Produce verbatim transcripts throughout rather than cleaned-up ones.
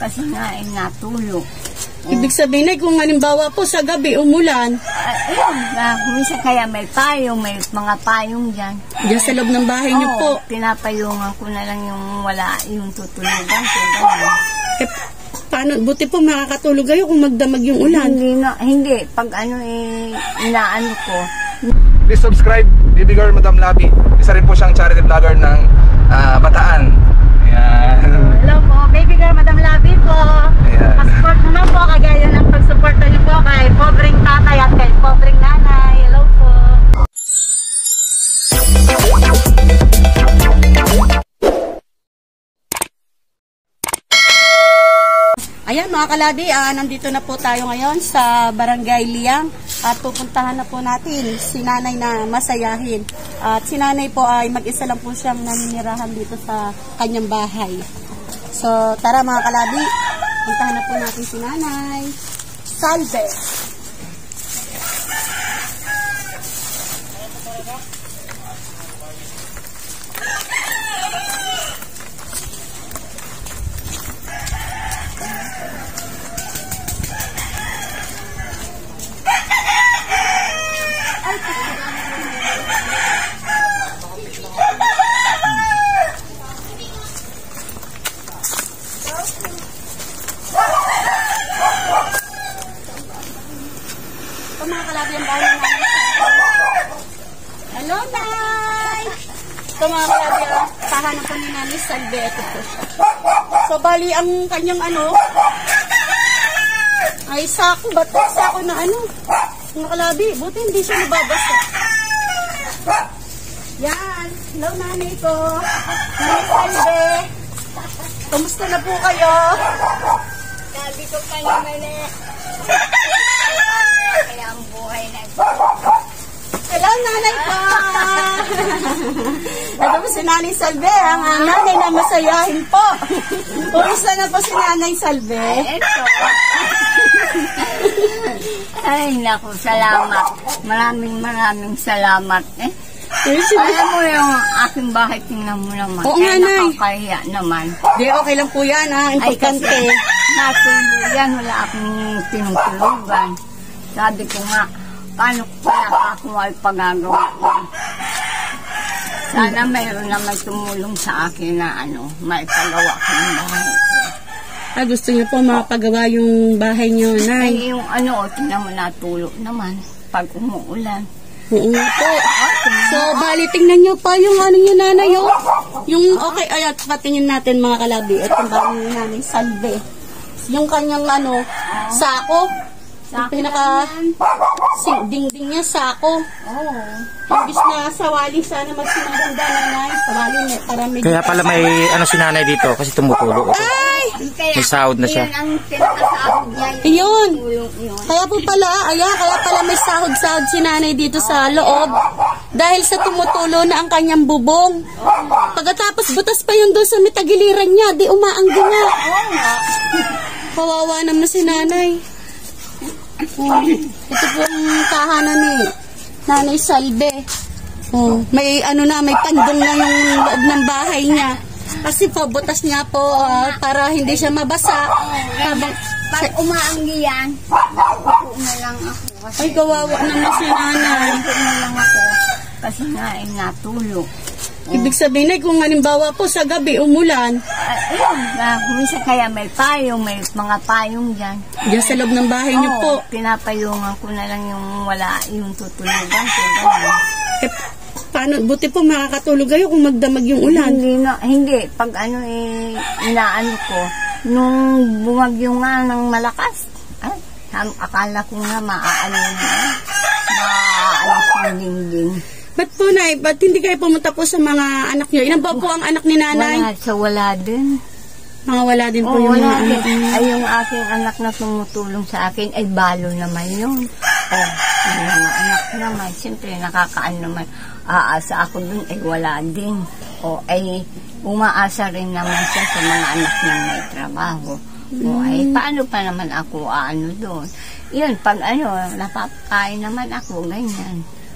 Kasi nga ay natulog. Ibig sabihin ay kung halimbawa po sa gabi umulan. Uh, ayun, uh, minsan kaya may payong, may mga payong dyan. Diyan sa loob ng bahay niyo Oo, po. pinapayungan ko na lang yung wala, yung tutulugan ko. Ganun. Eh, paano, buti po makakatulog kayo kung magdamag yung ulan. Hindi na, hindi. Pag ano eh, inaano ko. Please subscribe, Baby Girl Madam Labi. Isa rin po siyang charity vlogger ng uh, Bataan. Ayan. Hello po, Baby Girl Madam Labi po. Ayan. Pag-support naman po, kagaya ng pag-supporta niyo po kay pobreng tatay at kay pobreng nanay. Hello po. Ayan mga kalabi, ah, nandito na po tayo ngayon sa Barangay Liang at pupuntahan na po natin si nanay na masayahin. At si nanay po ay mag-isa lang po siyang naninirahan dito sa kanyang bahay. So tara mga kalabi, puntahan na po natin si nanay. Salve! Ito mga kalabi ang bahay namin. Hello, Nay! Ito mga kalabi ang tahanan ko ni Nanay Salve. Ito po siya. So, bali ang kanyang ano, ay sako. Ba't po sako na ano? Mga kalabi, buti hindi siya nababasa. Yan. Hello, Nanay ko. Nanay Salve. Kumusta na po kayo? Sabi ko pa naman eh. Kaya ang buhay na ito. Hello, nanay po! Ito po si Nanay Salve, ang nanay na masayahin po. Kumusta na po si Nanay Salve? Ito. Ay, naku, salamat. Maraming maraming salamat eh. Alam mo yung aking bahay, tingnan mo naman. Oo nga, Nay. Nakakahiya naman. Di, okay lang po yan, ha? Importante. Ay, kasi natulog yan, wala akong tinutulugan. Sabi ko nga, paano kaya ako ay pagagawa yan? Sana mayroon na may tumulong sa akin na ano, may pagawa ko ng bahay ko. Ah, gusto niyo po makapagawa yung bahay niyo, Nay? Ay, yung ano, tingnan mo natulog naman pag umuulan. Oo nga po. So, bali, tingnan nyo pa yung ano nyo, nanay, oh. Yung, okay, ayat, patingin natin mga kalabi. Ito ba yung nanay Salve. Yung kanyang, ano, sako. Yung pinaka, sing, ding-ding niya, sako. Oo. Imbis na sawali, sana magsinaganda, nanay. Sawali, para may... Kaya pala may, ano, si nanay dito, kasi tumutulo. Ay! Kaya, may sahod na siya. Yan ang pinakasahod niya. Iyon. Yun. Kaya po pala, ayan, kaya pala may sahod-sahod si nanay dito sa loob. Dahil sa tumutulo na ang kanyang bubong. Pagkatapos butas pa yun doon sa mitagiliran niya, di umaanggi nga. Kawawa naman si nanay. Oh, ito po ang tahanan ni Nanay Salve. Oh, may ano na, may pandong na yung loob ng bahay niya. Kasi po, butas niya po uh, para hindi siya mabasa. Habang, pag umaanggi yan, upo na lang ako. Kasi ay, kawawa naman si nanay. upo na lang ako. Kasi nga ay natulog. Ibig sabihin ay kung halimbawa po sa gabi umulan. Uh, ayun, uh, minsan kaya may payong, may mga payong dyan. Diyan sa loob ng bahay niyo Oo, po. pinapayungan ko na lang yung wala, yung tutulugan ko. Ganun. Eh, paano, buti po makakatulog kayo kung magdamag yung ulan. Hindi na, hindi. Pag ano eh, inaano ko, nung bumagyo nga ng malakas, ay, akala ko nga maaano na, maaalis yung dingding. Ba't po, Nay? Ba't hindi kayo pumunta po sa mga anak niyo? Ilan ba po ang anak ni nanay? Wala, sa wala din. Mga wala din po Oo, yung mga wala anak din. niyo. Ay, yung aking anak na tumutulong sa akin, ay balo naman yun. Oh, yung mga anak naman, siyempre nakakaano naman. Aasa ako dun, ay wala din. O, ay umaasa rin naman siya sa mga anak niyang may trabaho. O, ay paano pa naman ako aano doon? Yun, pag ano, napapakain naman ako, ganyan.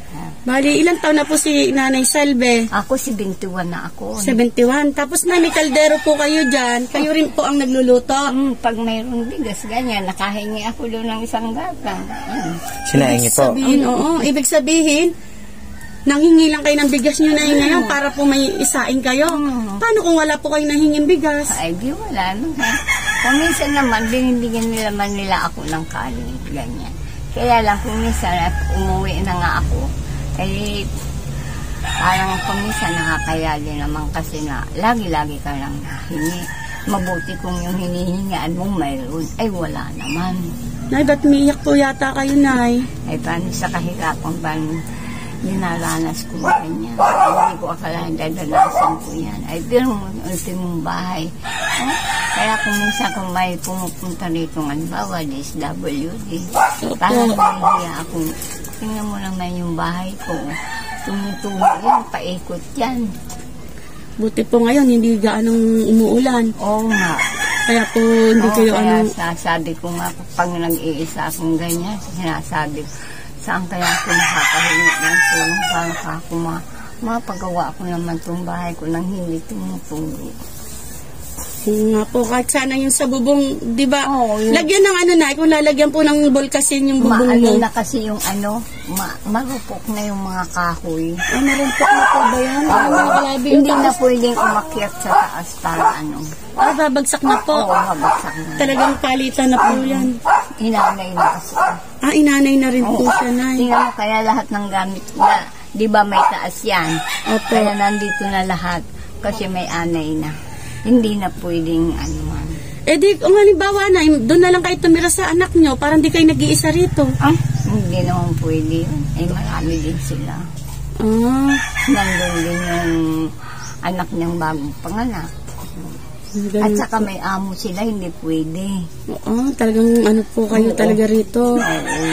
Bali, ilang taon na po si Nanay Salve? Ako si seventy-one na ako. seventy-one. Tapos na may kaldero po kayo dyan. Kayo rin po ang nagluluto. Mm, pag mayroong bigas, ganyan, nakahingi ako doon ng isang gatang. Mm. Sinaingi po. Sabihin, oo. Ibig sabihin, nanghingi lang kayo ng bigas nyo na yun ngayon para po may isain kayo. Paano kung wala po kayo nahinging bigas? Ay, di wala. No? Kung minsan naman, binibigyan nila man nila ako ng kanin, ganyan. Kaya lang kung minsan at umuwi na nga ako, eh, parang kung minsan nakakayali naman kasi na lagi-lagi ka lang hingi. Mabuti kung yung hinihingaan mo mayroon, ay wala naman. Nay, ba't umiiyak po yata kayo, Nay? Ay, paano sa kahirapan ba dinaranas ko ba ganyan? Hindi ko akalain dadanasan ko yan. Ay, pero ultimong bahay. Eh? Kaya kung minsan kung may pumupunta rito ng halimbawa, D S W D, parang nahihiya akong, tingnan mo naman yung bahay ko. Tumutulo yan, paikot yan. Buti po ngayon, hindi gaanong umuulan. Oo nga. Kaya po, hindi Oo, kayo kaya ano... sasabi ko nga, pag nag-iisa akong ganyan, sinasabi ko, saan kaya ako nakakahingi ng tulong para ako ma mapagawa ko naman itong bahay ko nang hindi tumutulo. Nga po, kahit sana yung sa bubong, di ba? Oo, yun. Lagyan ng ano na, kung lalagyan po ng bulkasin yung bubong mo. Maano na kasi yung ano, ma marupok na yung mga kahoy. Ay, marupok na po ba yan? Oo, Mga kalabi, hindi yung na taas. pwedeng umakyat sa taas para ano. Ay, babagsak na po. Oo, mabagsak na. Talagang palitan na po yan. Inanay na kasi. Ah, inanay na rin po siya, Nay. Tingnan mo kaya lahat ng gamit na, di ba may taas yan? Opo. Kaya nandito na lahat kasi may anay na. Hindi na pwedeng ano man. Eh di, kung halimbawa na, doon na lang kayo tumira sa anak nyo, parang di kayo nag-iisa rito. Ah, hindi naman pwede yun. Eh, marami din sila. Ah, Nandun din yung anak niyang bagong panganak. At ganun. saka may amo sila, hindi pwede. Oo, talagang ano po kayo Oo. talaga rito. Oo.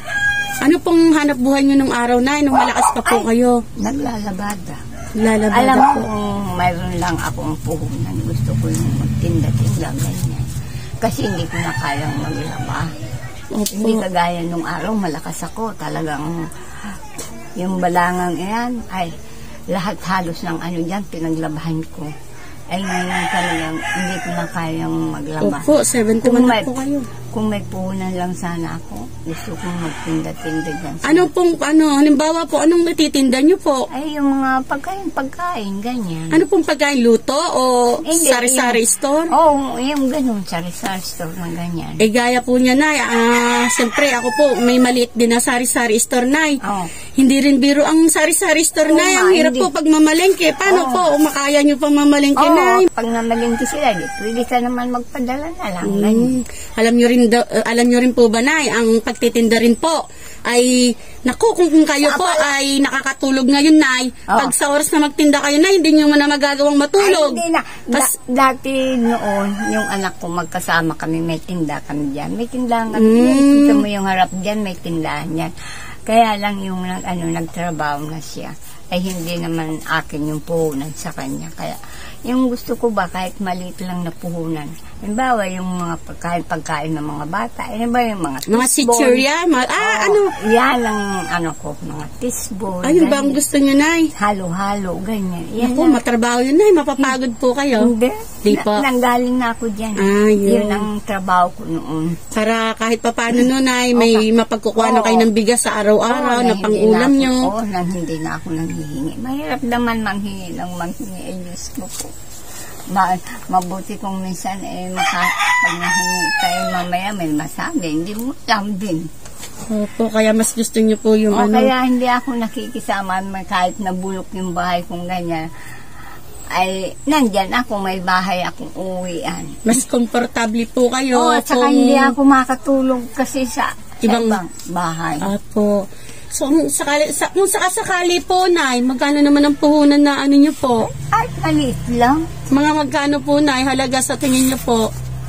Ano pong hanap buhay nyo nung araw na, nung malakas pa po kayo? Naglalabada. Lalabada Alam mo, po. kung mayroon lang akong puhunan, gusto ko yung magtinda-tinda ganyan. Kasi hindi ko na kayang maglaba. Opo. Hindi kagaya nung araw, malakas ako. Talagang yung balangang yan, ay lahat halos ng ano dyan, pinaglabahan ko. Ay ngayon talagang hindi ko na kayang maglaba. Opo, seventy-one Kung na may- po kayo. Kung may puhunan lang sana ako, gusto kong magtinda-tinda dyan. Ano pong, ano, halimbawa po, anong natitinda nyo po? Ay, yung mga pagkain-pagkain, ganyan. Ano pong pagkain, luto o Hindi, sari-sari yung- store? Oo, oh, yung ganun, sari-sari store na ganyan. Eh, gaya po niya, Nay. Ah, siyempre, ako po, may maliit din na sari-sari store, Nay. Oo. Hindi rin biro ang sari-sari store, Oo Nay. Ang nga, hirap hindi. po pag mamalengke. Paano Oo. po, makaya nyo pang mamalengke, Oo, Nay? pag namalingki sila, di, pwede ka naman magpadala na lang. ganyan. Mm. Alam nyo rin, daw- uh, alam nyo rin po ba, Nay, ang pagtitinda rin po ay, naku, kung, kung kayo po ay nakakatulog ngayon, Nay, Oo. pag sa oras na magtinda kayo, Nay, hindi nyo mo na magagawang matulog. Ay, hindi na. Tas- Da- dati noon, yung anak ko magkasama kami, may tinda kami dyan. May tindahan kami Mm. dyan. Kita mo yung harap dyan, may tindahan yan. Kaya lang yung nag- ano, nagtrabaho na siya, ay hindi naman akin yung puhunan sa kanya. Kaya yung gusto ko ba, kahit maliit lang na puhunan, halimbawa yung mga pagkain-pagkain ng mga bata, ano ba yung mga Mga teaspoon? chichurya, mga, ah, Oo, ano, yan ang ano ko, mga teaspoon. ayun ba ang ganyan. gusto nyo, Nay? Halo-halo, ganyan. Yan Naku, lang. matrabaho yun, Nay, mapapagod po kayo. Hindi. Di po. Na, nanggaling na ako dyan. Ah, yun. Yun ang trabaho ko noon. Para kahit papaano nun, Nay, may mapagkukuha na Oo. kayo ng bigas sa araw-araw Oo, na hindi pang-ulam na nyo. ako- Oo, nang hindi na ako nanghihingi. Mahirap naman manghingi ng manghingi. Ay, Diyos ko po. Ma mabuti kung minsan eh, maka, pag nahingi kayo mamaya may masabi. Hindi mo alam din. Opo, kaya mas gusto nyo po yung O ano. kaya hindi ako nakikisama may kahit nabulok yung bahay kong ganyan. Ay, nandyan ako, may bahay akong uwian. Mas komportable po kayo. Oo, at saka kung- hindi ako makatulog kasi sa Ibang- ibang, bahay. Apo. So, kung sakali, sa, kung sakasakali po, Nay, magkano naman ang puhunan na ano nyo po? Ay, maliit lang. Mga magkano po, Nay, halaga sa tingin nyo po?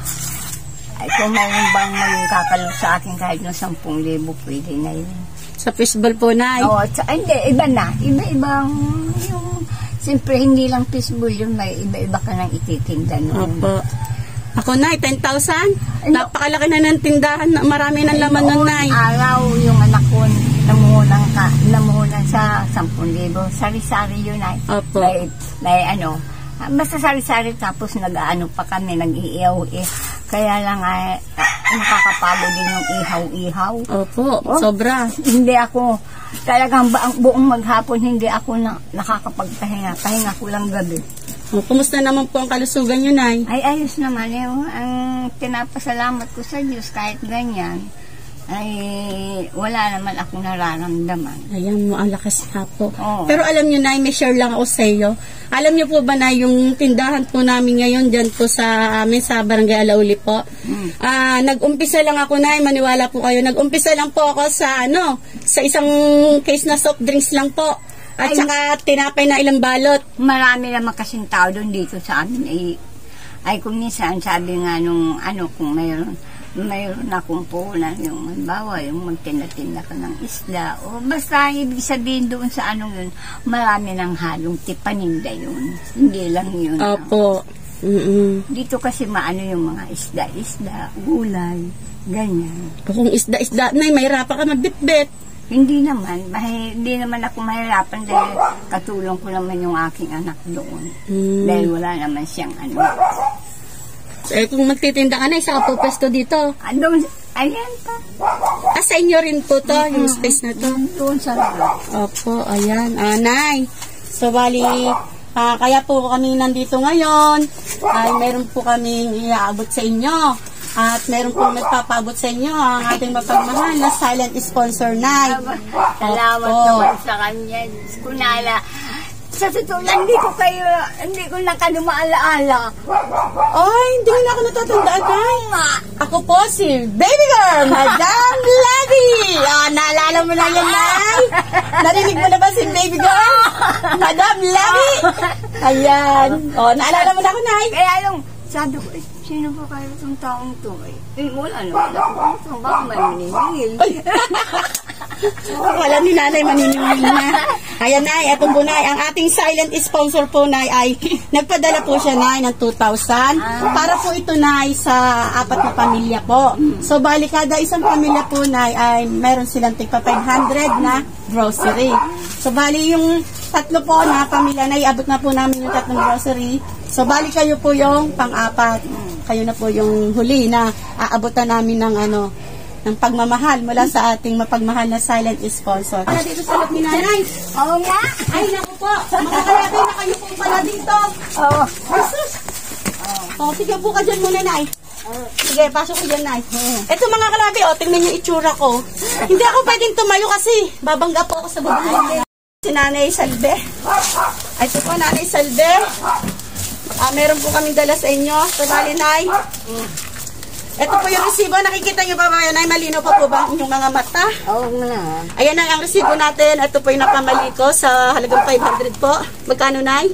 Ay, kung mayroon bang magkakalo sa akin kahit na sampung libo, pwede na yun. Sa fishball po, Nay. Oo, at saka, hindi, iba na. Iba-ibang, yung, siyempre, hindi lang fishbowl yun, may iba-iba ka nang ititinda noon. Opo. Ako, Nay, ten thousand? Ano? Napakalaki na ng tindahan. na- Marami ng laman ng, Noong Nay. araw, yung anak ko, nangunguha namuhunan ka, namuhunan sa sampung libo. Sari-sari yun ay. Opo. May, may ano, basta sari-sari tapos nag-ano pa kami, nag-iiyaw eh. Kaya lang ay nakakapagod din yung ihaw-ihaw. Opo, Oh. sobra. Hindi ako, talagang ba, buong maghapon hindi ako na, nakakapagpahinga. Pahinga ko lang gabi. O, kumusta naman po ang kalusugan nyo, Nay? Ay, ayos naman. Yung, ang pinapasalamat ko sa Diyos kahit ganyan, ay wala naman akong nararamdaman. Ayan mo, ang lakas nga po. Oo. Pero alam nyo, Nay, may share lang ako sa iyo. Alam nyo po ba na yung tindahan po namin ngayon dyan po sa amin sa Barangay Alauli po. Mm. Ah, nag-umpisa lang ako, Nay, maniwala po kayo. Nag-umpisa lang po ako sa ano, sa isang case na soft drinks lang po. At Ay. saka tinapay na ilang balot. Marami naman kasing tao doon dito sa amin. Ay, ay kung minsan sabi nga nung ano, kung mayroon, mayroon akong puhunan yung halimbawa, yung magtinda-tinda ka ng isda o basta ibig sabihin doon sa ano yun, marami ng halong tipaninda yun. Hindi lang yun. Opo. Mm-mm. Dito kasi maano yung mga isda-isda, gulay, ganyan. Kung isda-isda, Nay, mahirapan ka magbitbit. Hindi naman, mahi, hindi naman ako mahirapan dahil katulong ko naman yung aking anak doon. Mm. Dahil wala naman siyang ano. Eh, kung magtitinda ka, Nay, saka po pwesto dito. Andun, ayan pa. Ah, sa inyo rin po to, yung space na to. Doon sa loob. Opo, ayan. Ah, Nay. So, bali, ah, kaya po kami nandito ngayon. Ay, meron po kaming iaabot sa inyo. At meron po nagpapaabot sa inyo ang ating mapagmahal na silent sponsor, Nay. Salamat Opo. naman sa kanya. Diyos ko nala. Sa totoo lang, hindi ko kayo, hindi ko na kayo maalaala. Ay, hindi na ako natatandaan, Nay. Ako po si Baby Girl, Madam Levy. Ah, naalala mo na yan, Nay? Narinig mo na ba si Baby Girl? Madam Levy. Ayan. Oh, naalala mo na ako, Nay? Kaya yung, sabi ko, eh, sino ba kayo itong taong to? Eh, eh wala naman ako. Ito, baka may maniningil. Wala ni Nanay maniningil na. Ayan, Nay, eto po, Nay. Ang ating silent sponsor po, Nay, ay nagpadala po siya, Nay, ng two thousand. Para po ito, Nay, sa apat na pamilya po. So, bali, kada isang pamilya po, Nay, ay meron silang tigpa five hundred na grocery. So, bali, yung tatlo po na pamilya, Nay, abot na po namin yung tatlong grocery. So, bali kayo po yung pang-apat. Kayo na po yung huli na aabotan namin ng ano, ng pagmamahal mula sa ating mapagmahal na silent sponsor. Para dito sa loob ni Nanay. Oo nga. Ay, naku po. Mga kalabay na kayo po pala dito. Oo. Jesus. Oh, sige po ka dyan muna, Nay. Sige, pasok ko dyan, Nay. Ito mga kalabi, oh, tingnan yung itsura ko. Hindi ako pwedeng tumayo kasi babangga po ako sa bubong. Si Nanay Salve. Ay, ito po, Nanay Salve. Ah, meron po kaming dala sa inyo. So, bali, Nay. Ito po yung resibo. Nakikita nyo ba ba, Nay? Malino pa po ba ang inyong mga mata? Oo nga. Ayan, Nay, ang resibo natin. Ito po yung napamali ko sa halagang five hundred po. Magkano, Nay?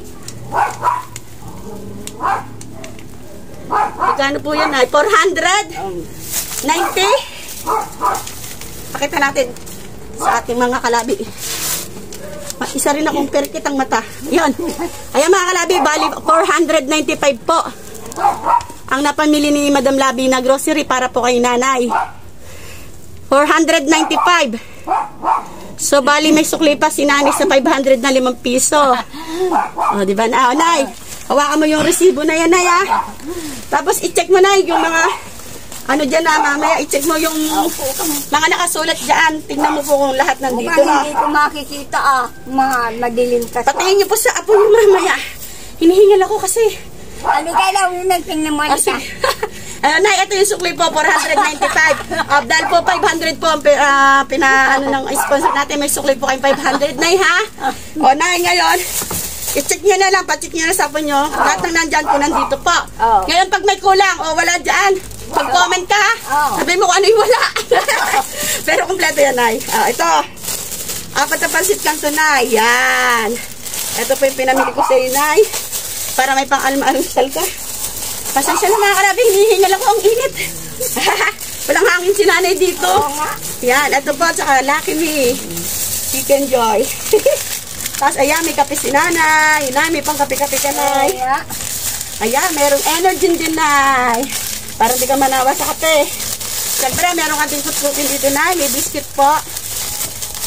Magkano po yan, Nay? four hundred? ninety? Pakita natin sa ating mga kalabi. Isa rin akong perkit ang mata. Yan. Ayan mga kalabi, bali four hundred ninety-five po. Ang napamili ni Madam Labi na grocery para po kay Nanay. four hundred ninety-five. So bali may sukli pa si Nanay sa five hundred na limang piso. O, di ba na? O, Nay, hawakan mo yung resibo na yan, Nay, ha? Tapos i-check mo, Nay, yung mga ano dyan na, mamaya i-check mo yung mga nakasulat dyan. Tingnan mo po kung lahat nandito Mukhang na. hindi ko makikita ah. Ma madilim kasi. Patingin niyo po sa apo niyo mamaya. Hinihingal ako kasi. Ano kaya daw yung nagtingnan mo Ah, ka? Ano, Nay, ito yung sukli po, four hundred ninety-five. Uh, dahil po, five hundred po ang uh, pina, ano, ng sponsor natin. May sukli po kayong five hundred, Nay, ha? O, Nay, ngayon, i-check nyo na lang, pa-check nyo na sa apo nyo. Lahat ng nandyan po, nandito po. Oh. Ngayon, pag may kulang, o wala dyan, pag-comment ka, Oh. sabihin mo kung ano yung wala. Pero kompleto yan, Nay. Uh, ito, apat na pansit lang to, Nay. Yan. Ito po yung pinamili ko sa iyo, Nay. Para may pang-alma-almusal ka. Pasensya na mga karabi, hinihingal ako ang init. Walang hangin si Nanay dito. Yan, ito po, tsaka Lucky Me. Chicken Joy. Tapos, ayan, may kape si Nanay. Nay, may pang kape-kape ka, Nay. Ayan, merong energy din, Nay. Para di ka manawa sa kape. Siyempre, meron ka din putputin dito, Nay. May biscuit po.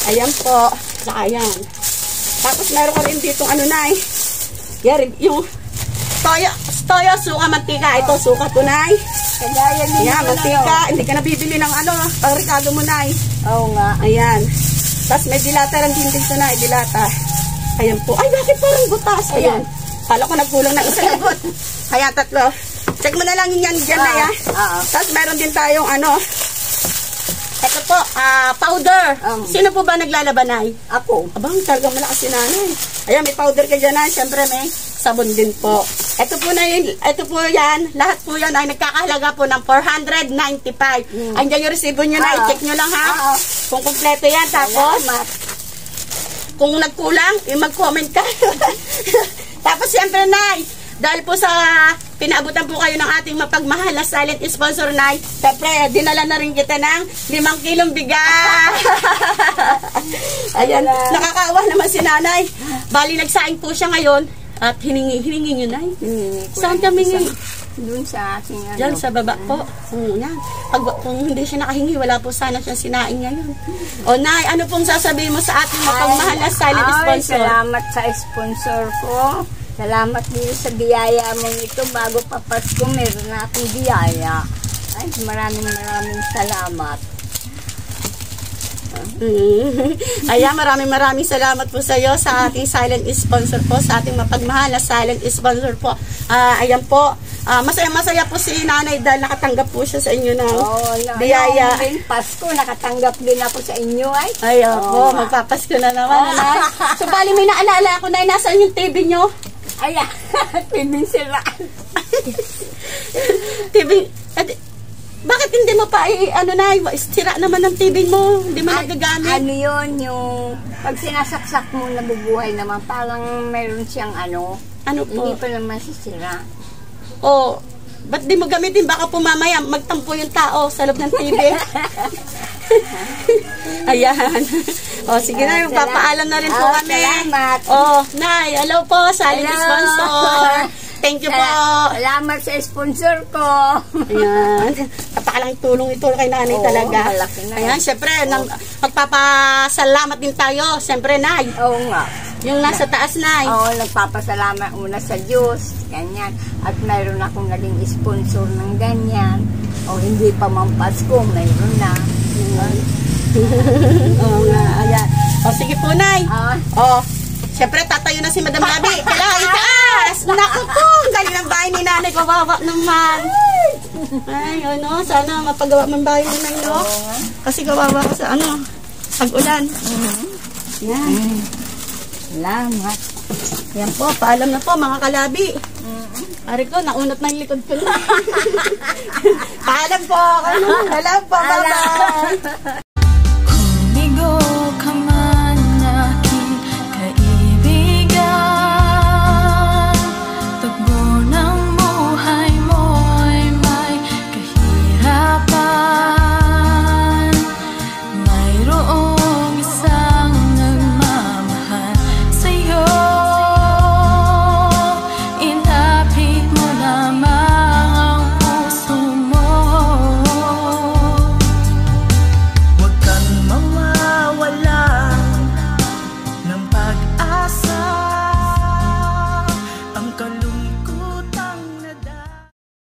Ayan po. Ayan. Tapos meron ko rin dito ano na eh. Yan, yung toyo, toyo, suka, mantika. Ito, suka tunay. Kagaya nyo. Ayan, mantika. Hindi ka nabibili ng ano, pang-rekado mo na eh. Oo nga. Ayan. Tapos may dilata lang din dito na, dilata. Ayan po. Ay, bakit parang butas? Ayan. Kala ko nagkulang ng isa na but. Ayan, tatlo. Check mo na lang yan dyan na yan. Oo. Tapos meron din tayong ano. Ito po, ah, powder. Um. Sino po ba naglalaban ay? Ako. Abang, talagang malakas si nanay. Ayan, may powder ka dyan na. Siyempre may sabon din po. Ito po na yun, ito po yan. Lahat po yan ay nagkakahalaga po ng four hundred ninety-five. Mm. Andiyan yung resibo nyo na. Oo. I-check nyo lang ha. Oo. Kung kumpleto yan. Tapos, Salamat. kung nagkulang, eh, mag-comment ka. Tapos, siyempre, Nay, dahil po sa pinaabutan po kayo ng ating mapagmahal na silent sponsor, Nay, siyempre, dinala na rin kita ng limang kilong bigas. Ayan, nakakaawa naman si Nanay. Bali, nagsaing po siya ngayon at hiningi, hiningi nyo, Nay. Hiningi ko Saan lang kami isa. ngayon? Doon sa ating ano. Diyan sa baba po. Hmm, yan. Pag, kung hindi siya nakahingi, wala po sana siyang sinaing ngayon. O Nay, ano pong sasabihin mo sa ating mapagmahal na silent ay, sponsor? Salamat sa sponsor ko. Salamat din sa biyaya mong ito. Bago pa Pasko, meron na akong biyaya. Ay, maraming maraming salamat. Mm. Ayan, maraming maraming salamat po sa iyo sa ating silent sponsor po, sa ating mapagmahal na silent sponsor po. Ah, ayan po. Ah, masaya-masaya po si Nanay dahil nakatanggap po siya sa inyo ng Oh, no, biyaya. Din Pasko, nakatanggap din ako sa inyo ay. Ay, opo, Oo. magpapasko na naman. Oh. Nanay. So, bali may naalala ako, Nay, nasaan yung T V nyo? Ayan, pinisiraan. T V, edi, bakit hindi mo pa, i- ano na, sira naman ng T V mo, hindi mo nagagamit? Ano yun, yung pag sinasaksak mo, nabubuhay naman. Parang meron siyang ano, Ano po? hindi pa naman sisira. O, ba't di mo gamitin? Baka po mamaya magtampo yung tao sa loob ng T V. Ayan. O, sige na, Ah, magpapaalam na rin po ah, kami. salamat. O, Nay, hello po, silent Hello. sponsor. Thank you po. Sala- Salamat sa sponsor ko. Ayan. Napakalang tulong ito kay Nanay Oo, talaga. malaki na. Ayan, syempre, nang, magpapasalamat din tayo. Syempre, Nay, Oo nga. yung nasa taas, Nay. Oo, nagpapasalamat muna sa Diyos. Ganyan. At mayroon akong naging sponsor ng ganyan. O hindi pa man Pasko, mayroon na. Oo nga, ayan. O, sige po, Nay. Ah, Oh, syempre tatayo na si Madam Labi. Kailangan itaas. Naku po, ang galing ng bahay ni Nanay. Kawawa naman. Ay, ano, sana mapagawa ng bahay ni Nanay, no? Kasi kawawa ko sa ano, pag-ulan. Yan. salamat. Yan po, paalam na po mga kalabi. Ari ko, naunat na yung likod ko na. Paalam po. Ano, alam po, bye-bye.